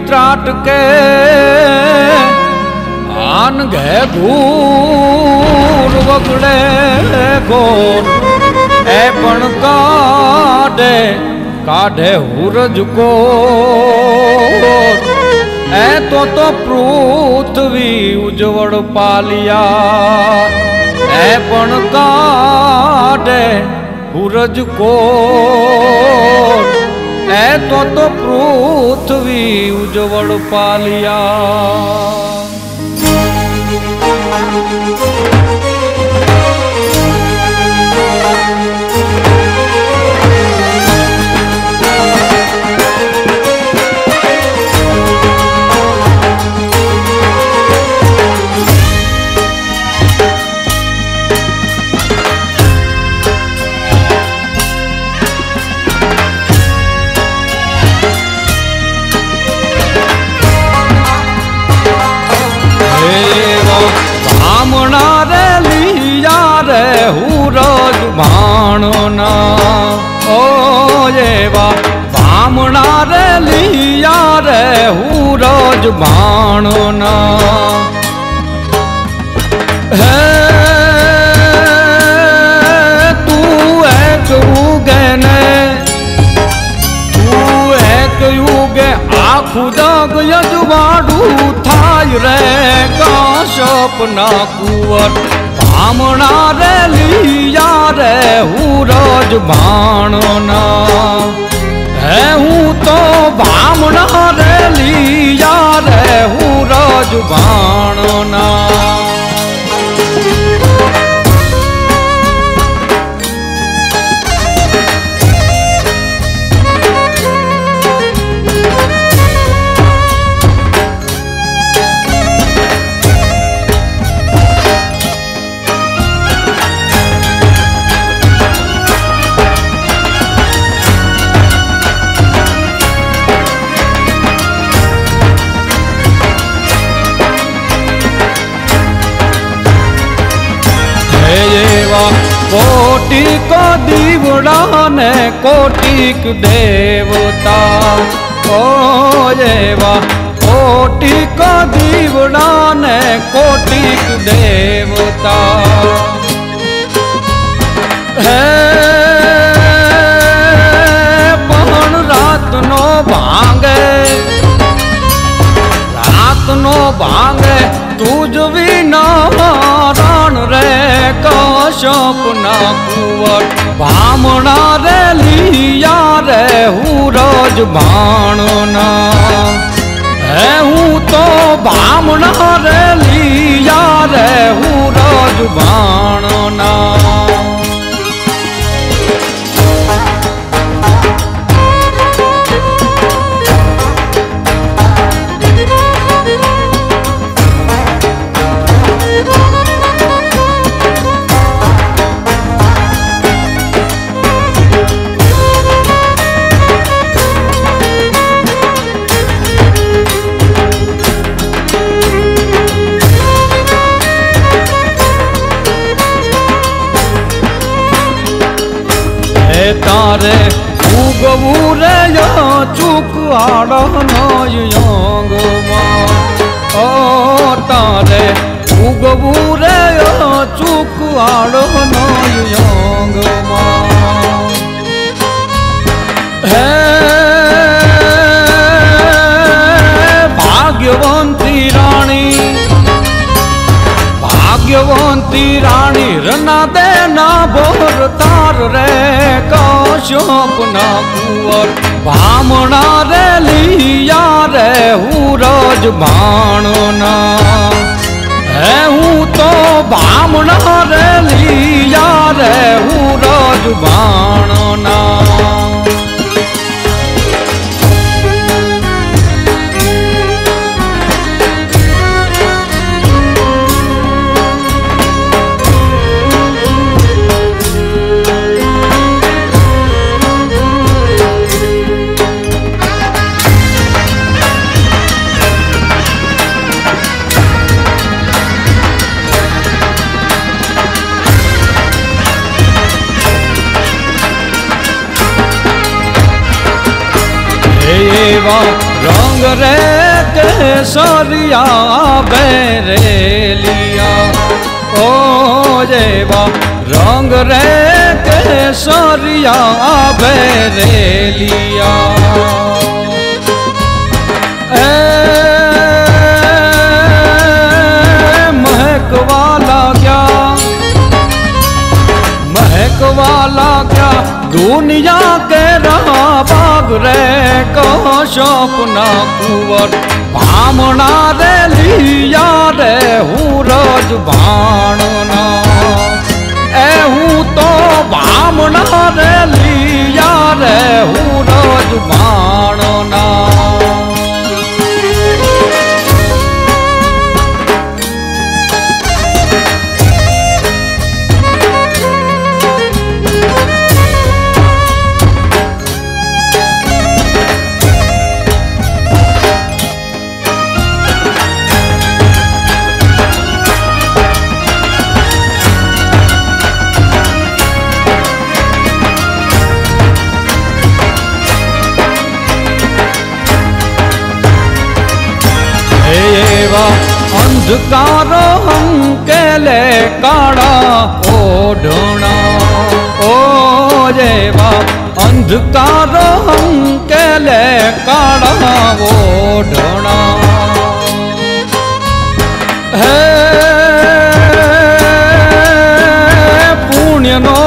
त्राट के आन घे घूर वगड़े घोर ए पण काढ़े काढ़े हुरज को ए तो पृथ्वी उजवड़ पालिया ए पण काढ़े हुरज को ए तो पृथ्वी उजवड़ पालिया। भामणा रे लिया रे हुरज भाणना ओ ये भामणा रे लिया रे हुरज भाणना है तू एक युगे ने तू एक युगे आखु जग यजवाड़ू थाय रे सपना कुंवर भामणा रे लिया रे हुरज भाणना है हूँ तो भामणा रे लिया रे हुरज भाणना। कोटि को दीवड़ा ने कोटिक देवता ओ येवा कोटि को दीवड़ा ने कोटिक देवता है पण रात नो भांगे रात नो भांगे तुझ विना रण रे सपना कुंवर भामणा रे लिया रे हुरज भाणना है हूँ तो भामणा रे लिया रे हुरज भाणना। तारे उगवू रे यो चुक आड़नो योंग ओ तारे उगवू रे यो चुक आड़नो योंग है भाग्यवंती रानी भाग्यवंती रानी रना देना बोर तार रे सपना कुंवर भामणा रे लिया रे हुरज भाणना है हूँ तो भामणा रे लिया रे हुरज भाणना। रंग रे केसरिया बेरेलिया ओ जेवा रंग रे केसरिया बेरेलिया महकवाला क्या दुनिया के रहा बाग रे कौशपना कुंवर भामना रे लिया रे हूँ रोज भाणना हूँ तो भामना रे लिया रे हूँ रोज भाणना अंधकारो हम केले काड़ा ओढ़ना ओ जेवा अंधकारो हम केले काड़ा ओढ़ना है पुण्य नो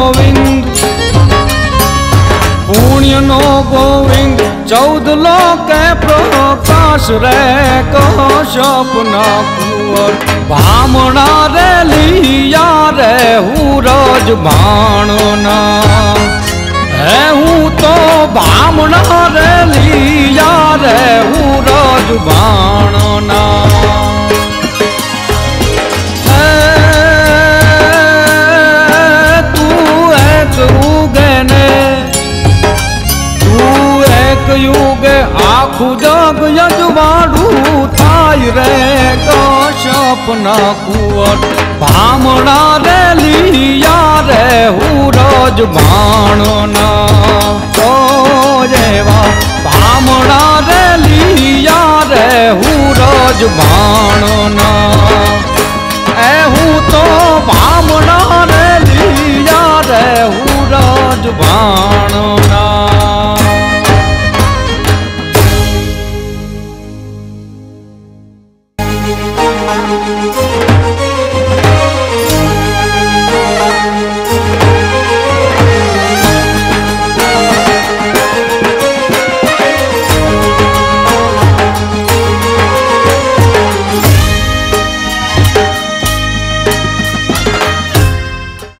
गोविंद 14 लोक प्रकाश रे कौशपना कुंवर भामना रे लिया रे हूँ रोज भाणना हूँ तो भामना रे लिया रे हूँ रोज भाणना तू एक उगने युग आखु जग यजवाड़ू थाय रे कौशपना कुंवर भामना रे लिया रे हूँ रोज भाणना ओ जेवा भामना रे लिया रे हूँ रोज भाणना हूँ तो भामना रे लिया रे हूँ रोज भाण